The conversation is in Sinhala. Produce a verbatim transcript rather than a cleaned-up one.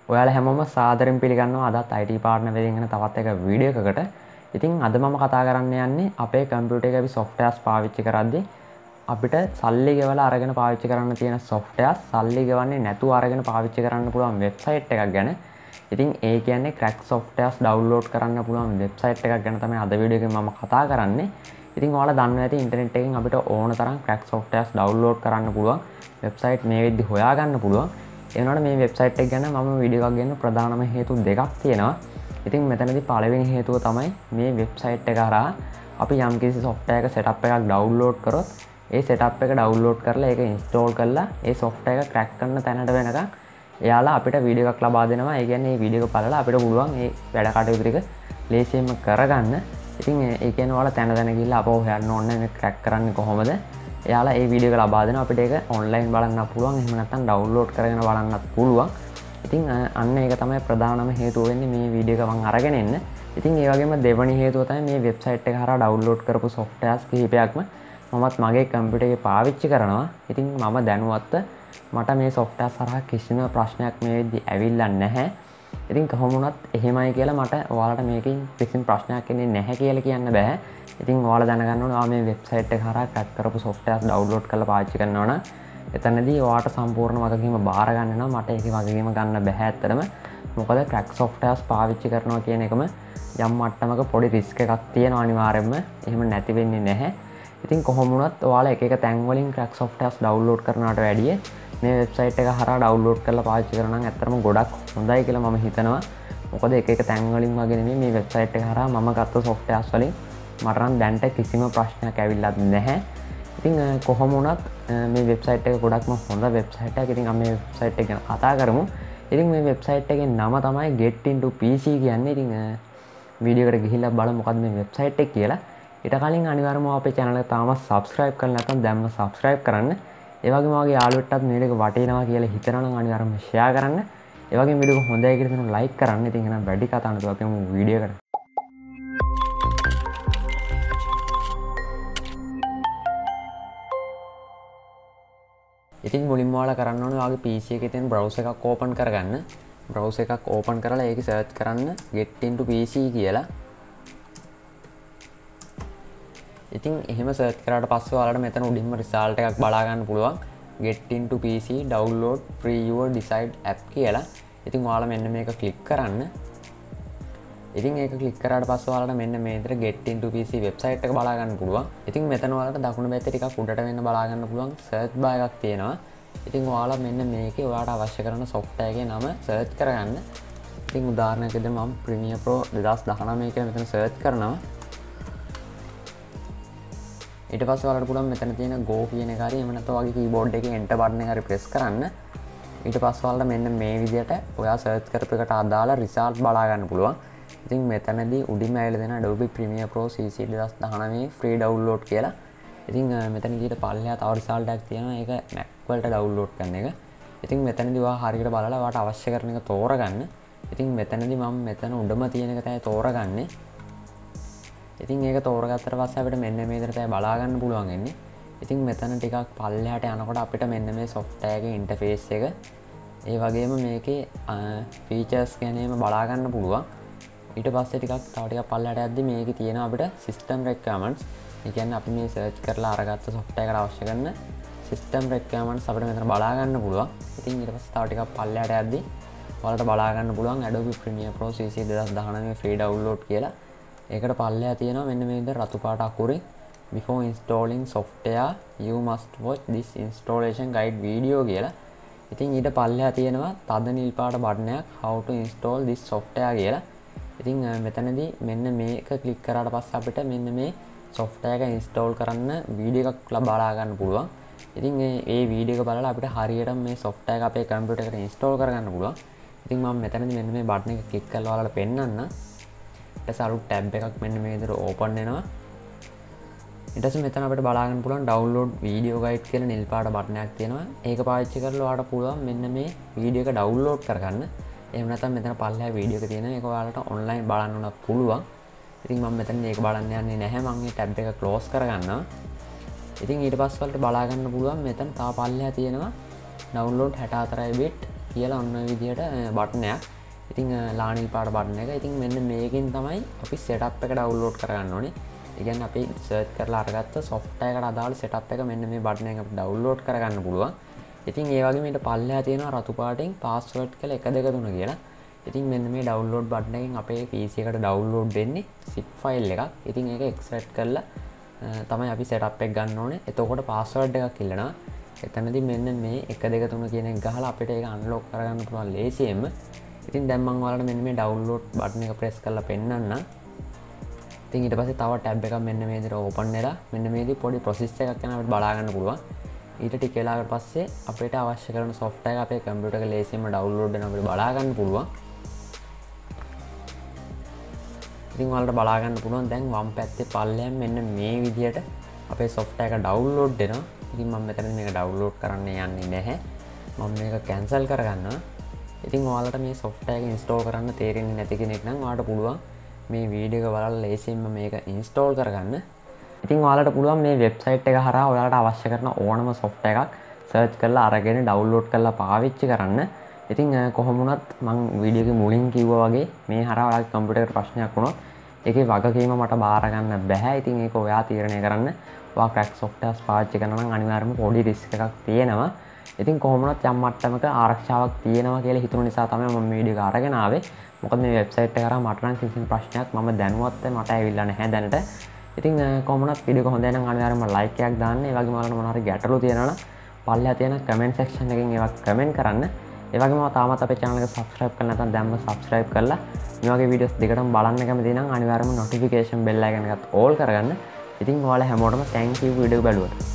ඔයාලා හැමෝම සාදරයෙන් පිළිගන්නවා අදත් I T partner වලින් එන තවත් එක වීඩියෝ එකකට. ඉතින් අද මම කතා කරන්න යන්නේ අපේ කම්පියුටර් එකේ අපි softwares පාවිච්චි කරද්දී අපිට සල්ලි ගෙවලා අරගෙන පාවිච්චි කරන්න තියෙන softwares සල්ලි ගෙවන්නේ නැතුව අරගෙන පාවිච්චි කරන්න පුළුවන් වෙබ්සයිට් එකක් ගැන. ඉතින් ඒ කියන්නේ crack softwares download කරන්න පුළුවන් වෙබ්සයිට් එකක් ගැන තමයි අද වීඩියෝ එකෙන් මම කතා කරන්නේ. ඉතින් ඔයාලා දන්නවා ඇති ඉන්ටර්නෙට් එකෙන් අපිට ඕන තරම් crack softwares download කරන්න පුළුවන් වෙබ්සයිට් මේ විදිහට හොයාගන්න පුළුවන්. එනට මේ වෙබ්සයිට් එක ගැන මම වීඩියෝ එකක් ගන්න ප්‍රධානම හේතු දෙකක් තියෙනවා. ඉතින් මෙතනදී පළවෙනි හේතුව තමයි මේ වෙබ්සයිට් එක හරහා අපි යම්කිසි software එක setup එකක් download කරොත් ඒ setup එක download කරලා ඒක install කරලා ඒ software එක crack කරන තැනට වෙනකන් එයාලා අපිට වීඩියෝ එකක් ලබා දෙනවා. ඒ කියන්නේ මේ වීඩියෝ එක බලලා අපිට පුළුවන් මේ වැඩ කටයුතු ටික ලේසියෙන්ම කරගන්න. ඉතින් ඒ කියන්නේ ඔයාලා තැන තැන ගිහිල්ලා අපව හොයන්න ඕනේ මේ crack කරන්නේ කොහොමද? එයාලා ඒ වීඩියෝ එක ලබා දෙනවා අපිට ඒක ඔන්ලයින් බලන්න පුළුවන්. එහෙම නැත්නම් ඩවුන්ලෝඩ් කරගෙන බලන්නත් පුළුවන්. ඉතින් අන්න ඒක තමයි ප්‍රධානම හේතුව වෙන්නේ මේ වීඩියෝ එක මම අරගෙන එන්න. ඉතින් ඒ වගේම දෙවෙනි හේතුව තමයි මේ වෙබ්සයිට් එක හරහා ඩවුන්ලෝඩ් කරපු softwares කිහිපයක්ම මමත් මගේ කම්පියුටර් එකේ පාවිච්චි කරනවා. ඉතින් මම දැනුවත්ව මට මේ softwares හරහා කිසිම ප්‍රශ්නයක් මේ වෙද්දි ඇවිල්ලා නැහැ. ඉතින් කොහොම වුණත් එහෙමයි කියලා මට ඔයාලට මේකෙන් කිසිම ප්‍රශ්නයක් එන්නේ නැහැ කියලා කියන්න බෑ. ඉතින් ඔයාලා දැනගන්න ඕනේ මේ වෙබ්සයිට් එක හරහා crack කරපු softwares download කරලා පාවිච්චි කරනවා නම් එතනදී ඔයාට සම්පූර්ණ වගකීම බාර ගන්න වෙනවා. මට ඒකේ වගකීම ගන්න බෑ ඇත්තටම. මොකද crack softwares පාවිච්චි කරනවා කියන එකම යම් මට්ටමක පොඩි risk එකක් තියෙනවා අනිවාර්යයෙන්ම. එහෙම නැති වෙන්නේ නැහැ. ඉතින් කොහොම වුණත් ඔයාලා එක එක තැන් වලින් crack softwares download කරනවට වැඩිය මේ වෙබ්සයිට් එක හරහා download කරලා පාවිච්චි කරනවා නම් ඇත්තටම ගොඩක් හොඳයි කියලා මම හිතනවා. මොකද එක එක තැන් වලින් වගේ නෙමෙයි මේ වෙබ්සයිට් එක හරහා මම ගත්ත softwares වලින් මට නම් දැන්ට කිසිම ප්‍රශ්නයක් ඇවිල්ලත් නැහැ. ඉතින් කොහොම වුණත් මේ වෙබ්සයිට් එක ගොඩක්ම හොඳ වෙබ්සයිට් එකක්. ඉතින් අපි මේ වෙබ්සයිට් එක ගැන කතා කරමු. ඉතින් මේ වෙබ්සයිට් එකේ නම තමයි get into P C කියන්නේ. ඉතින් වීඩියෝ එකට ගිහිල්ලා බලමු මොකද්ද මේ වෙබ්සයිට් එක කියලා. ඊට කලින් අනිවාර්යයෙන්ම අපේ channel එක තාම subscribe කරලා නැත්නම් දැන්ම subscribe කරන්න. ඒ වගේම ඔයාගේ යාළුවෙක්ටත් මේ එක වටිනවා කියලා හිතනවා නම් අනිවාර්යයෙන්ම share කරන්න. ඒ වගේම වීඩියෝ එක හොඳයි කියලා හිතන like කරන්න. ඉතින් එහෙනම් වැඩි කතා නැතුව අපි යමු වීඩියෝ එකට. ඉතින් මුලින්ම ඔයාලා කරන්න ඕනේ ඔයාගේ P C එකේ තියෙන browser එකක් open කරගන්න. browser එකක් open කරලා ඒක search කරන්න get into P C කියලා. ඉතින් එහෙම search කරාට පස්සේ ඔයාලට මෙතන උඩින්ම result එකක් බලා ගන්න පුළුවන්. get into P C download free your decide app කියලා. ඉතින් ඔයාලා මෙන්න මේක click කරන්න. ඉතින් ඒක click කරාට පස්සේ ඔයාලට මෙන්න මේ විදිහට get into P C website එක බලා ගන්න පුළුවන්. ඉතින් මෙතන ඔයාලට දකුණු පැත්තේ ටිකක් උඩට වෙන්න බලා ගන්න පුළුවන් search bar එකක් තියෙනවා. ඉතින් ඔයාලා මෙන්න මේකේ ඔයාලට අවශ්‍ය කරන software එකේ නම search කරගන්න. ඉතින් උදාහරණයක් විදිහට මම Premiere Pro දෙදාස් දහනවය කියලා මෙතන search කරනවා. ඊට පස්සේ ඔයාලට පුළුවන් මෙතන තියෙන go කියන එක හරි එහෙම නැත්නම් ඔයාගේ keyboard එකේ enter button එක හරි press කරන්න. ඊට පස්සේ ඔයාලට මෙන්න මේ විදිහට ඔයා search කරපු එකට අදාළ result බලා ගන්න පුළුවන්. ඉතින් මෙතනදී උඩින්ම ඇවිල්ලා දෙන Adobe Premiere Pro C C දෙදාස් දහනවය free download කියලා. ඉතින් මෙතන ගිහින් පල්ලෙහා තව result එකක් තියෙනවා. ඒක Mac වලට download කරන එක. ඉතින් මෙතනදී ඔයා හරියට බලලා ඔයාට අවශ්‍ය කරන එක තෝරගන්න. ඉතින් මෙතනදී මම මෙතන උඩම තියෙන එක තමයි තෝරගන්නේ. ඉතින් ඒක තෝරගත්තට පස්සේ අපිට මෙන්න මේ විදිහට තමයි බලා ගන්න පුළුවන් වෙන්නේ. ඉතින් මෙතන ටිකක් පල්ලෙහාට යනකොට අපිට මෙන්න මේ software එකේ interface එක ඒ වගේම මේකේ features ගැනීම බලා ගන්න පුළුවන්. ඊට පස්සේ ටිකක් තව ටිකක් පල්ලෙහාට යද්දි මේකේ තියෙන අපිට system requirements. ඒ කියන්නේ අපි මේ search කරලා අරගත්ත software එකට අවශ්‍ය කරන system requirements අපිට මෙතන බලා ගන්න පුළුවන්. ඉතින් ඊට පස්සේ තව ටිකක් පල්ලෙහාට යද්දි ඔයාලට බලා ගන්න පුළුවන් Adobe Premiere Pro C C දෙදාස් දහනවය free download කියලා. ඒකට පල්ලෙහා තියෙනවා මෙන්න මේ විදිහට රතු පාට අකුරින් before installing software you must watch this installation guide video කියලා. ඉතින් ඊට පල්ලෙහා තියෙනවා තද නිල් පාට බටන් එකක් how to install this software කියලා. ඉතින් මෙතනදී මෙන්න මේක ක්ලික් කරාට පස්සේ අපිට මෙන්න මේ software එක install කරන්න වීඩියෝ එකක් ලබා ගන්න පුළුවන්. ඉතින් මේ මේ වීඩියෝ එක බලලා අපිට හරියටම මේ software එක අපේ කම්පියුටර් එකට install කරගන්න පුළුවන්. ඉතින් මම මෙතනදී මෙන්න මේ බටන් එක ක්ලික් කරලා ඔයාලට පෙන්නන්න. ඊට පස්සේ අලුත් ටැබ් එකක් මෙන්න මේ විදිහට ඕපන් වෙනවා. ඊට පස්සේ මෙතන අපිට බලා ගන්න පුළුවන් download video guide කියලා නිල් පාට බටන් එකක් තියෙනවා. ඒක පාවිච්චි කරලා ඔයාලට පුළුවන් මෙන්න මේ වීඩියෝ එක download කරගන්න. එහෙම නැත්නම් මෙතන පල්ලෙහා වීඩියෝ එක තියෙනවා. ඒක ඔයාලට online බලන්න උනත් පුළුවන්. ඉතින් මම මෙතන මේක බලන්න යන්නේ නැහැ. මම මේ ටැබ් එක close කරගන්නවා. ඉතින් ඊට පස්සේ වලට බලා ගන්න පුළුවන් මෙතන තා පල්ලෙහා තියෙනවා download sixty-four bit කියලා ඔන්න ඔය විදිහට බටන් එකක්. ඉතින් ලානිල් පාට බටන් එක. ඉතින් මෙන්න මේකෙන් තමයි අපි setup එක download කරගන්න ඕනේ. ඒ කියන්නේ අපි search කරලා අරගත්ත software එකට අදාළ setup එක මෙන්න මේ බටන් එකෙන් අපිට download කරගන්න පුළුවන්. ඉතින් ඒ වගේම ඊට පල්ලෙහා තියෙනවා රතු පාටින් password කියලා එක දෙක තුන කියලා. ඉතින් මෙන්න මේ download button එකෙන් අපේ P C එකට download වෙන්නේ zip file එකක්. ඉතින් ඒක extract කරලා තමයි අපි setup එක ගන්න ඕනේ. එතකොට password එකක් ඉල්ලනවා. එතනදී මෙන්න මේ එක දෙක තුන කියන එක ගහලා අපිට ඒක unlock කරගන්න පුළුවන් ලේසියෙන්ම. ඉතින් දැන් මම ඔයාලට මෙන්න මේ download button එක press කරලා පෙන්නන්නම්. ඉතින් ඊට පස්සේ තව tab එකක් මෙන්න මේ විදිහට open වෙලා මෙන්න මේදී පොඩි process එකක් යන අපිට බලා ගන්න පුළුවන්. ඊට ටික වෙලාවකට පස්සේ අපිට අවශ්‍ය කරන software එක අපේ computer එක ලේසියෙන්ම download වෙන අපිට බලා ගන්න පුළුවන්. ඉතින් ඔයාලට බලා ගන්න පුළුවන් දැන් වම් පැත්තේ පල්ලෙහාම මෙන්න මේ විදිහට අපේ software එක download වෙනවා. ඉතින් මම මෙතනදී මේක download කරන්න යන්නේ නැහැ. මම මේක cancel කරගන්නවා. ඉතින් ඔයාලට මේ software එක install කරන්න තේරෙන්නේ නැති කෙනෙක් නම් ඔයාලට පුළුවන් මේ වීඩියෝ එක බලලා ලේසියෙන්ම මේක install කරගන්න. ඉතින් ඔයාලට පුළුවන් මේ වෙබ්සයිට් එක හරහා ඔයාලට අවශ්‍ය කරන ඕනම software එකක් search කරලා අරගෙන download කරලා පාවිච්චි කරන්න. ඉතින් කොහොම වුණත් මම වීඩියෝ එකේ මුලින් කිව්වා වගේ මේ හරහා ඔයාලගේ කම්පියුටර් එකට ප්‍රශ්නයක් වුණොත් ඒකේ වගකීම මට බාර ගන්න බෑ. ඉතින් ඒක ඔයා තීරණය කරන්න. ඔයා crack softwares පාවිච්චි කරනවා නම් අනිවාර්යයෙන්ම පොඩි risk එකක් තියෙනවා. ඉතින් කොහොම වුණත් යම් මට්ටමක ආරක්ෂාවක් තියෙනවා කියලා හිතුන නිසා තමයි මම මේ වීඩියෝ එක අරගෙන ආවේ. මොකද මේ වෙබ්සයිට් එක හරහා මට නම් කිසිම ප්‍රශ්නයක් මම දැනුවත් මට ඇවිල්ලා නැහැ දැනට. ඉතින් කොහොම වුණත් වීඩියෝ එක හොඳයි නම් අනිවාර්යයෙන්ම like එකක් දාන්න. ඒ වගේම ඔයාලට මොනවා හරි ගැටලු තියෙනවා නම් පල්ලෙහා තියෙන comment section එකෙන් ඒවා comment කරන්න. ඒ වගේම තාමත් අපේ channel එක subscribe කරලා නැත්නම් දැන්ම subscribe කරලා මේ වගේ videos දෙකටම බලන්න කැමති නම් අනිවාර්යයෙන්ම notification bell icon එකත් all කරගන්න. ඉතින් ඔයාලා හැමෝටම thank you වීඩියෝ එක බලුවට.